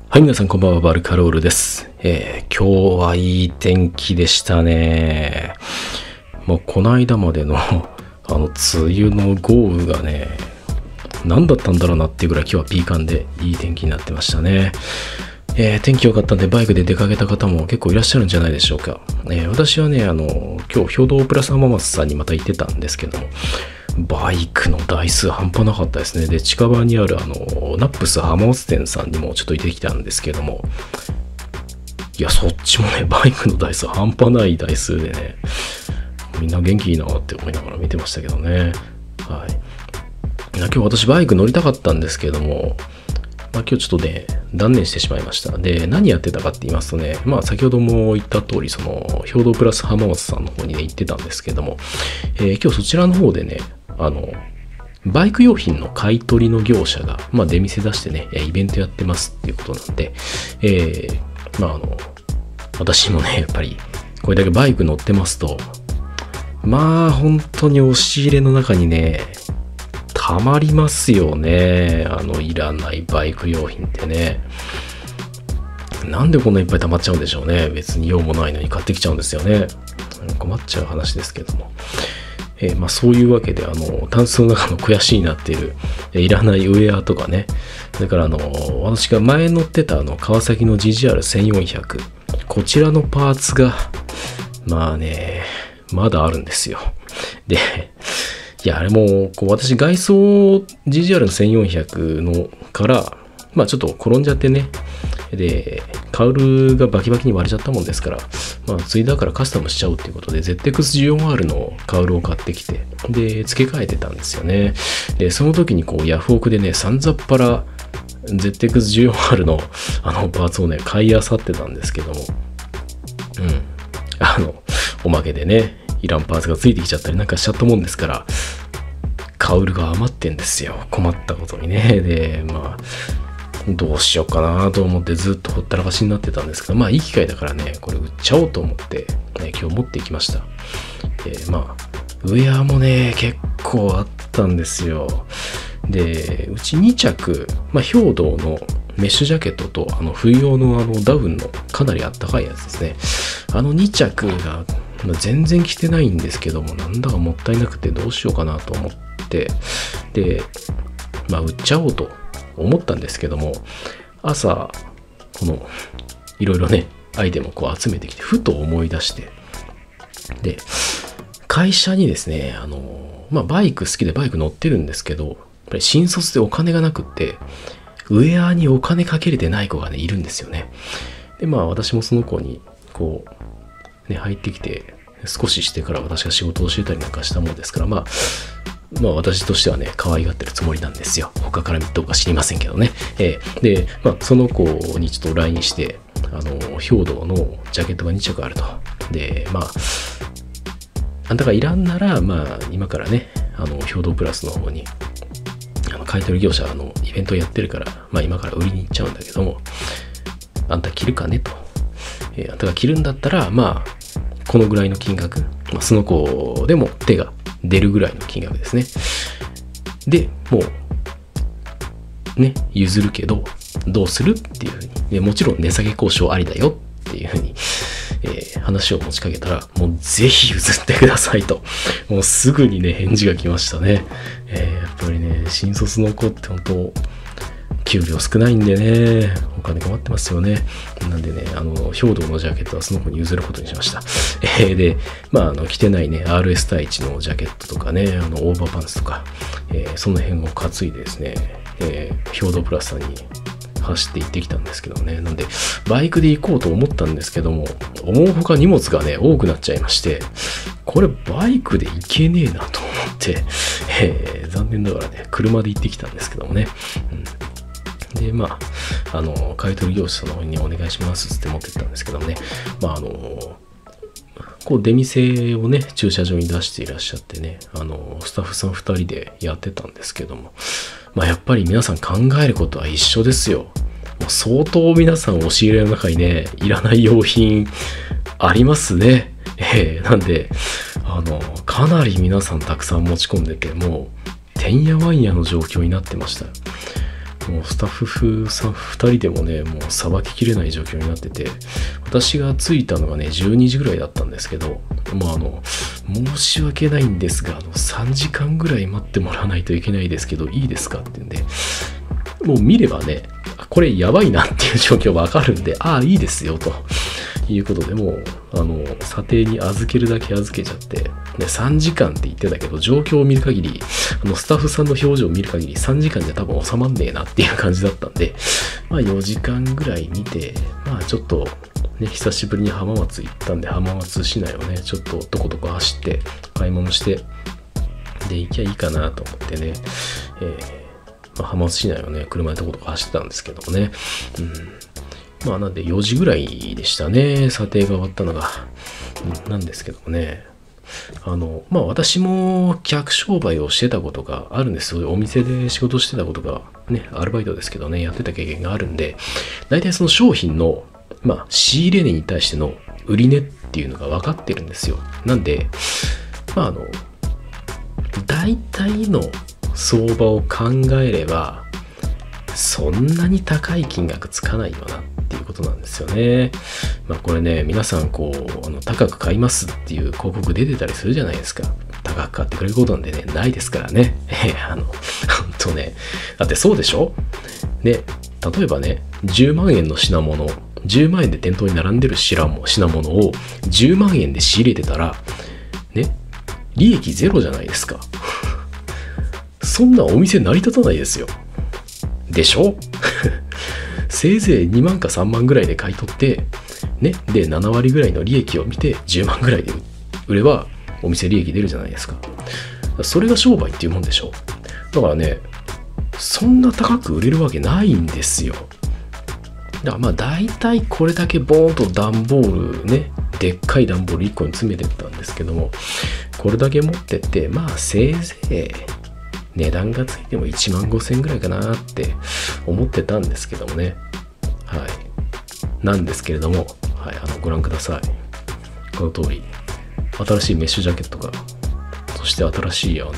はい、皆さんこんばんは、バルカロールです。今日はいい天気でしたね。もうこの間までの梅雨の豪雨がね、何だったんだろうなっていうぐらい今日はピーカンでいい天気になってましたね。天気良かったんでバイクで出かけた方も結構いらっしゃるんじゃないでしょうか。私はね、今日兵道プラス浜松さんにまた行ってたんですけども、バイクの台数半端なかったですね。で、近場にあるナップス浜松店さんにもちょっと行ってきたんですけども、いや、そっちもね、バイクの台数半端ない台数でね、みんな元気いいなって思いながら見てましたけどね。はい。今日私バイク乗りたかったんですけども、今日ちょっとね、断念してしまいました。で、何やってたかって言いますとね、先ほども言った通り、兵道プラス浜松さんの方にね、行ってたんですけども、今日そちらの方でね、バイク用品の買い取りの業者が、出店出してね、イベントやってますっていうことなんで、私もね、やっぱり、これだけバイク乗ってますと、本当に押し入れの中にね、たまりますよね。いらないバイク用品ってね。なんでこんないっぱい溜まっちゃうんでしょうね。別に用もないのに買ってきちゃうんですよね。困っちゃう話ですけども。そういうわけで、タンスの中の肥やしになっている、いらないウェアとかね。それから私が前乗ってた川崎の GGR1400。こちらのパーツが、まだあるんですよ。で、いや、あれも、私、外装 GGR の1400のから、ちょっと転んじゃってね。で、カウルがバキバキに割れちゃったもんですから、ついだからカスタムしちゃうっていうことで、ZX14R のカウルを買ってきて、で、付け替えてたんですよね。で、その時にヤフオクでね、さんざっぱら ZX14R のパーツをね、買い漁ってたんですけども、おまけでね、いらんパーツがついてきちゃったりなんかしちゃったもんですから、カウルが余ってんですよ。困ったことにね。で、どうしようかなと思ってずっとほったらかしになってたんですけど、いい機会だからね、これ売っちゃおうと思って、今日持っていきました。ウェアもね、結構あったんですよ。で、うち2着、兵道のメッシュジャケットと、冬用のダウンのかなりあったかいやつですね。2着が、全然着てないんですけども、なんだかもったいなくてどうしようかなと思って、で、売っちゃおうと思ったんですけども、朝、いろいろね、アイテムを集めてきて、ふと思い出して、で、会社にですね、バイク好きでバイク乗ってるんですけど、やっぱり新卒でお金がなくって、ウェアにお金かけれてない子がね、いるんですよね。で、私もその子に、入ってきて、少ししてから私が仕事を教えたりなんかしたもんですから、私としてはね、可愛がってるつもりなんですよ。他からどうか知りませんけどね。で、その子にちょっと LINE して、兵道のジャケットが2着あると。で、あんたがいらんなら、今からね、兵道プラスの方に、買い取り業者イベントやってるから、今から売りに行っちゃうんだけども、あんた着るかねと。あんたが着るんだったら、このぐらいの金額、その子でも手が出るぐらいの金額ですね。で、もう、ね、譲るけど、どうするっていうふうに、でもちろん値下げ交渉ありだよっていうふうに、話を持ちかけたら、もうぜひ譲ってくださいと。もうすぐにね、返事が来ましたね。やっぱりね、新卒の子って本当、給料少ないんでね、お金困ってますよね。なんでね、兵道のジャケットはその子に譲ることにしました。で、着てないね、RS 対1のジャケットとかね、オーバーパンツとか、その辺を担いでですね、兵道プラスさんに走って行ってきたんですけどね。なんで、バイクで行こうと思ったんですけども、思うほか荷物がね、多くなっちゃいまして、これバイクで行けねえなと思って、残念ながらね、車で行ってきたんですけどもね。で、買い取り業者の方にお願いしますって持ってったんですけどもね、出店をね、駐車場に出していらっしゃってね、スタッフさん2人でやってたんですけども、やっぱり皆さん考えることは一緒ですよ。相当皆さん押し入れの中にね、いらない用品ありますね。なんで、かなり皆さんたくさん持ち込んでて、もう、てんやわんやの状況になってました。 もうスタッフさん2人でもね、もうさばききれない状況になってて、私が着いたのがね、12時ぐらいだったんですけど、申し訳ないんですが、3時間ぐらい待ってもらわないといけないですけど、いいですかって言うんで、もう見ればね、これやばいなっていう状況わかるんで、いいですよ、ということで、もう、査定に預けるだけ預けちゃって、ね、3時間って言ってたけど、状況を見る限り、スタッフさんの表情を見る限り、3時間じゃ多分収まんねえなっていう感じだったんで、4時間ぐらい見て、ちょっと、ね、久しぶりに浜松行ったんで、浜松市内をね、ちょっとどこどこ走って、買い物して、で、行きゃいいかなと思ってね、浜松市内をね、車でどこどこ走ってたんですけどもね、なんで4時ぐらいでしたね、査定が終わったのが。なんですけどもね、私も客商売をしてたことがあるんです。そういうお店で仕事してたことがね、アルバイトですけどね、やってた経験があるんで、大体その商品の、仕入れ値に対しての売り値っていうのが分かってるんですよ。なんで、大体の相場を考えれば、そんなに高い金額つかないよなっていうことなんですよね。これね、皆さん高く買いますっていう広告出てたりするじゃないですか。高く買ってくれることなんでね、ないですからね。ほんとね、だってそうでしょね、例えばね、10万円の品物、10万円で店頭に並んでる品物を10万円で仕入れてたら、ね、利益ゼロじゃないですか。そんなお店成り立たないですよ。でしょせいぜい2万か3万ぐらいで買い取って、ね、で、7割ぐらいの利益を見て10万ぐらいで売ればお店利益出るじゃないですか。それが商売っていうもんでしょ。だからね、そんな高く売れるわけないんですよ。だから大体これだけボーンと段ボールね、でっかい段ボール1個に詰めてったんですけども、これだけ持ってって、せいぜい値段がついても1万5千ぐらいかなって思ってたんですけどもね。はい。なんですけれども、はい、ご覧ください。この通り、新しいメッシュジャケットが、そして新しい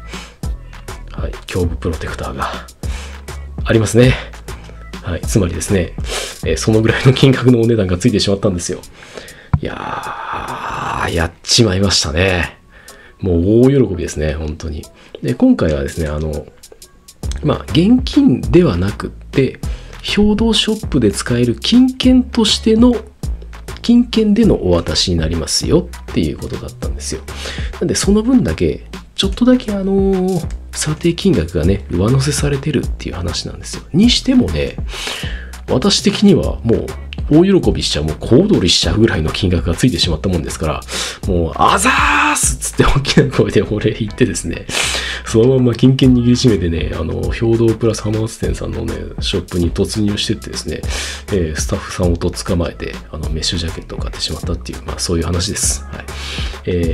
胸部プロテクターがありますね。はい。つまりですね、そのぐらいの金額のお値段がついてしまったんですよ。いやー、やっちまいましたね。もう大喜びですね、本当に。で、今回はですね、現金ではなくって、兵道ショップで使える金券としての、金券でのお渡しになりますよっていうことだったんですよ。なんで、その分だけ、ちょっとだけ査定金額がね、上乗せされてるっていう話なんですよ。にしてもね、私的にはもう、大喜びしちゃう、もう小躍りしちゃうぐらいの金額がついてしまったもんですから、もう、あざーすっつって大きな声でお礼言ってですね、そのまま金券握りしめてね、兵道プラス浜松店さんのね、ショップに突入してってですね、スタッフさんをと捕まえて、メッシュジャケットを買ってしまったっていう、そういう話です。はい。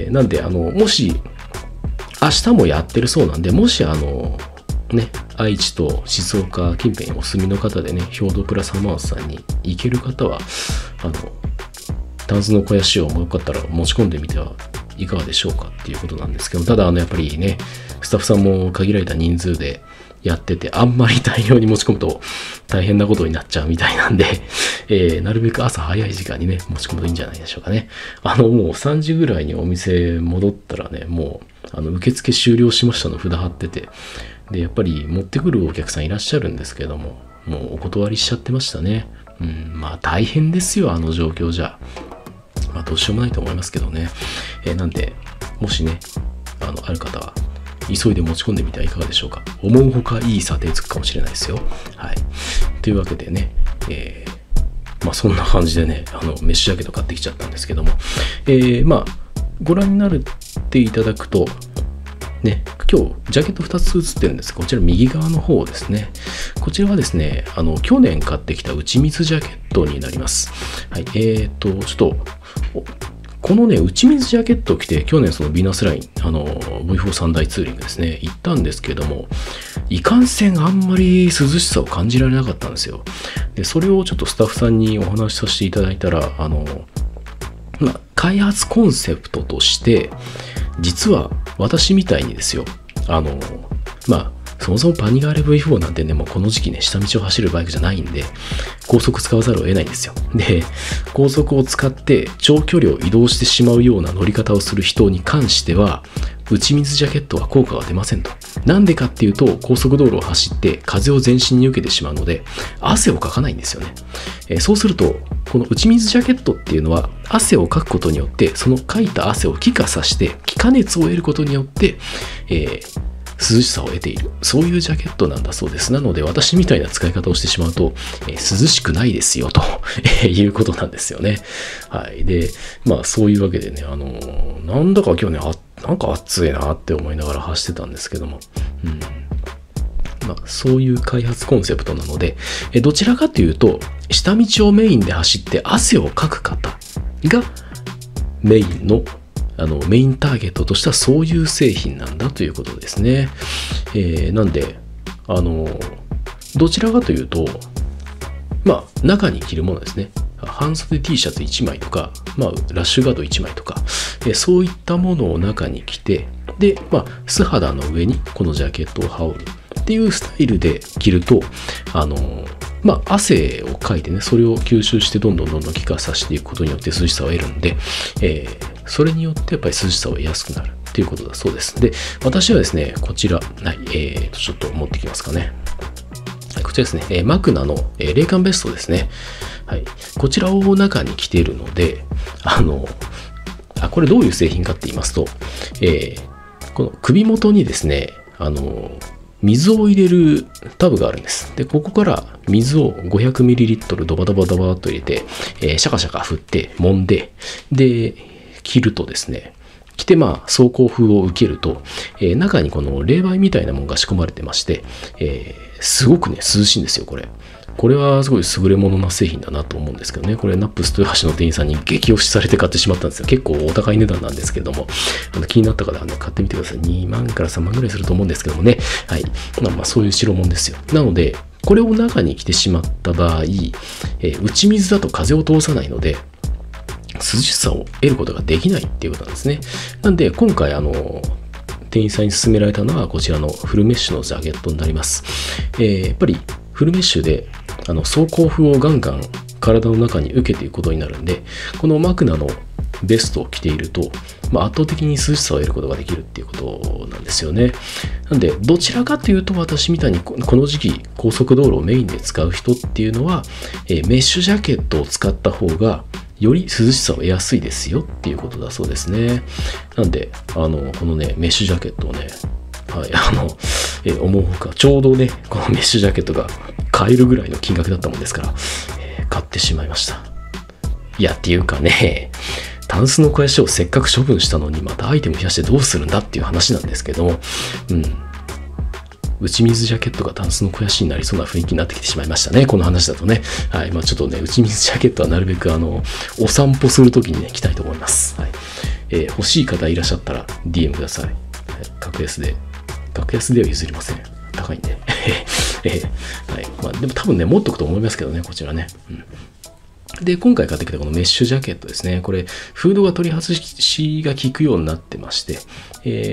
なんで、もし、明日もやってるそうなんで、もしね、愛知と静岡近辺お住みの方でね、兵道プラス浜松さんに行ける方は、タンスの肥やしをもよかったら持ち込んでみてはいかがでしょうかっていうことなんですけど、ただやっぱりね、スタッフさんも限られた人数でやってて、あんまり大量に持ち込むと大変なことになっちゃうみたいなんで、なるべく朝早い時間にね、持ち込むといいんじゃないでしょうかね。もう3時ぐらいにお店戻ったらね、もう、受付終了しましたの札貼ってて、で、やっぱり持ってくるお客さんいらっしゃるんですけども、もうお断りしちゃってましたね。大変ですよ、状況じゃ。どうしようもないと思いますけどね。なんで、もしね、ある方は、急いで持ち込んでみてはいかがでしょうか。思うほかいい査定つくかもしれないですよ。はい。というわけでね、そんな感じでね、メッシュジャケット買ってきちゃったんですけども、ご覧になっていただくと、ね、今日、ジャケット2つ写ってるんですが、こちら右側の方ですね。こちらはですね、去年買ってきた内水ジャケットになります。はい。ちょっと、このね、内水ジャケットを着て、去年そのビーナスライン、V4 三大ツーリングですね、行ったんですけども、いかんせんあんまり涼しさを感じられなかったんですよ。で、それをちょっとスタッフさんにお話しさせていただいたら、開発コンセプトとして、実は私みたいにですよ、 そもそもパニガーレ V4 なんてね、もうこの時期ね、下道を走るバイクじゃないんで、高速使わざるを得ないんですよ。で、高速を使って長距離を移動してしまうような乗り方をする人に関しては、打ち水ジャケットは効果が出ませんと。なんでかっていうと、高速道路を走って風を全身に受けてしまうので、汗をかかないんですよね。そうすると、この打ち水ジャケットっていうのは、汗をかくことによって、そのかいた汗を気化させて、気化熱を得ることによって、涼しさを得ている。そういうジャケットなんだそうです。なので、私みたいな使い方をしてしまうと、涼しくないですよ、ということなんですよね。はい。で、まあ、そういうわけでね、なんだか今日ね、なんか暑いなって思いながら走ってたんですけども、まあ、そういう開発コンセプトなので、どちらかというと、下道をメインで走って汗をかく方がメインのメインターゲットとしてはそういう製品なんだということですね。なんで、どちらかというと、まあ、中に着るものですね。半袖 T シャツ1枚とか、まあ、ラッシュガード1枚とか、そういったものを中に着て、で、まあ、素肌の上にこのジャケットを羽織るっていうスタイルで着ると、まあ、汗をかいてね、それを吸収してどんどん気化させていくことによって涼しさを得るんで、それによってやっぱり涼しさを得やすくなるっていうことだそうです。で、私はですね、こちら、はい、ちょっと持ってきますかね。こちらですね、マクナの冷感ベストですね。はい。こちらを中に着ているので、これどういう製品かって言いますと、この首元にですね、水を入れるタブがあるんです。で、ここから水を 500ml ドバドバドバっと入れて、シャカシャカ振って、揉んで、で、着るとですね、着てまあ走行風を受けると、中にこの冷媒みたいなものが仕込まれてまして、すごくね、涼しいんですよ、これ。これはすごい優れものな製品だなと思うんですけどね。これナップス豊橋の店員さんに激推しされて買ってしまったんですよ。結構お高い値段なんですけども、気になった方はね、買ってみてください。2万から3万ぐらいすると思うんですけどもね。はい。まあそういう代物ですよ。なので、これを中に着てしまった場合、打ち水だと風を通さないので、涼しさを得ることができないっていうことなんですね。なんで、今回店員さんに勧められたのはこちらのフルメッシュのジャケットになります。やっぱりフルメッシュで走行風をガンガン体の中に受けていくことになるんで、このマクナのベストを着ていると、圧倒的に涼しさを得ることができるっていうことなんですよね。なんで、どちらかというと私みたいにこの時期高速道路をメインで使う人っていうのは、メッシュジャケットを使った方がより涼しさを得やすいですよっていうことだそうですね。なんで、このね、メッシュジャケットをね、はい、思うほか、ちょうどね、このメッシュジャケットが買えるぐらいの金額だったもんですから、買ってしまいました。いや、っていうかね、タンスの肥やしをせっかく処分したのに、またアイテム増やしてどうするんだっていう話なんですけども、打ち水ジャケットがタンスの肥やしになりそうな雰囲気になってきてしまいましたね。この話だとね。はい。ちょっとね、打ち水ジャケットはなるべくお散歩するときにね、着たいと思います。はい。欲しい方いらっしゃったら DM ください。はい、格安では譲りません。高いんで。はい。でも多分ね、持っとくと思いますけどね、こちらね。で、今回買ってきたこのメッシュジャケットですね。これ、フードが取り外しが効くようになってまして、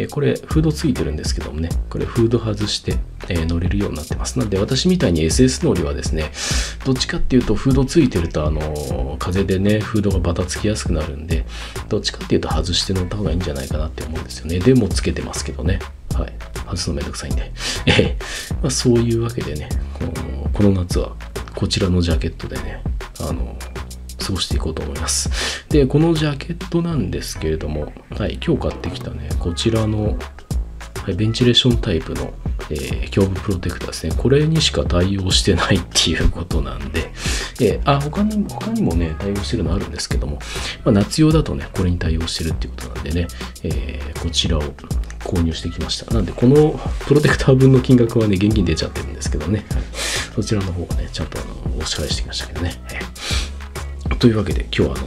これ、フードついてるんですけどもね、これ、フード外して、乗れるようになってます。なので、私みたいに SS 乗りはですね、どっちかっていうと、フードついてると、風でね、フードがバタつきやすくなるんで、どっちかっていうと、外して乗った方がいいんじゃないかなって思うんですよね。でも、つけてますけどね。はい。外すのめんどくさいんで。そういうわけでね、この夏は、こちらのジャケットでね、過ごしていこうと思います。で、このジャケットなんですけれども、はい、今日買ってきたね、こちらの、はい、ベンチレーションタイプの、胸部プロテクターですね。これにしか対応してないっていうことなんで、他にもね、対応してるのあるんですけども、夏用だとね、これに対応してるっていうことなんでね、こちらを購入してきました。なんで、このプロテクター分の金額はね、現金出ちゃってるんですけどね、そちらの方がね、ちゃんとお支払いしてきましたけどね。というわけで今日は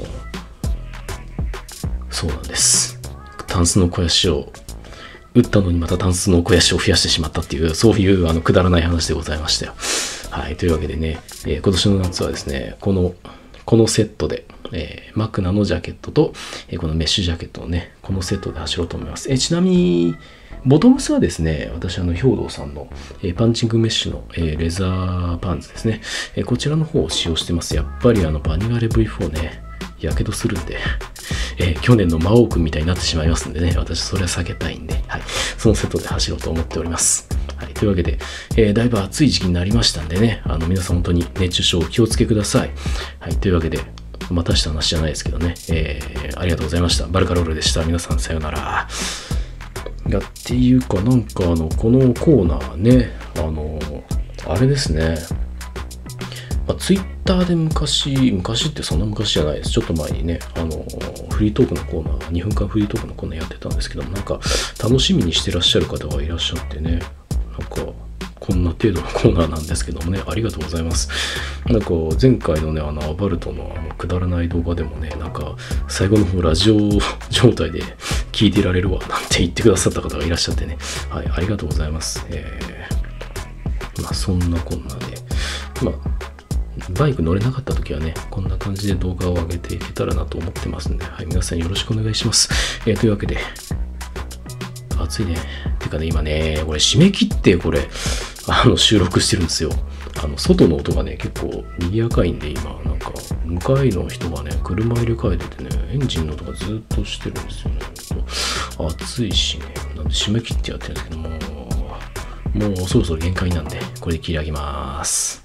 そうなんです。タンスの肥やしを打ったのにまたタンスの肥やしを増やしてしまったっていう、そういうくだらない話でございましたよ。はい。というわけでね、今年の夏はですね、このこのセットで、マクナのジャケットと、このメッシュジャケットをね、このセットで走ろうと思います。ちなみに、ボトムスはですね、私、兵道さんの、パンチングメッシュの、レザーパンツですね、こちらの方を使用してます。やっぱりバニガレ V4 ね、やけどするんで、去年の魔王くんみたいになってしまいますんでね、私それは避けたいんで、はい、そのセットで走ろうと思っております。はい、というわけで、だいぶ暑い時期になりましたんでね、皆さん本当に熱中症お気をつけください。はい、というわけで、またした話じゃないですけどね、ありがとうございました。バルカロールでした。皆さんさようなら。っていうか、なんかこのコーナーね、あれですね、ツイッターで昔ってそんな昔じゃないです。ちょっと前にね、フリートークのコーナー、2分間フリートークのコーナーやってたんですけども、なんか楽しみにしてらっしゃる方がいらっしゃってね、なんかこんな程度のコーナーなんですけどもね、ありがとうございます。なんか前回のね、アバルトのくだらない動画でもね、なんか最後の方ラジオ状態で聞いてられるわなんて言ってくださった方がいらっしゃってね、はい、ありがとうございます。そんなこんなで、バイク乗れなかった時はね、こんな感じで動画を上げていけたらなと思ってますんで、はい、皆さんよろしくお願いします。というわけで、暑いね。てかね、今ね、これ締め切ってこれ、収録してるんですよ。外の音がね、結構賑やかいんで、今、なんか、向かいの人がね、車入れ替えててね、エンジンの音がずっとしてるんですよね。暑いしね、なんで締め切ってやってるんですけども、もうそろそろ限界なんで、これで切り上げます。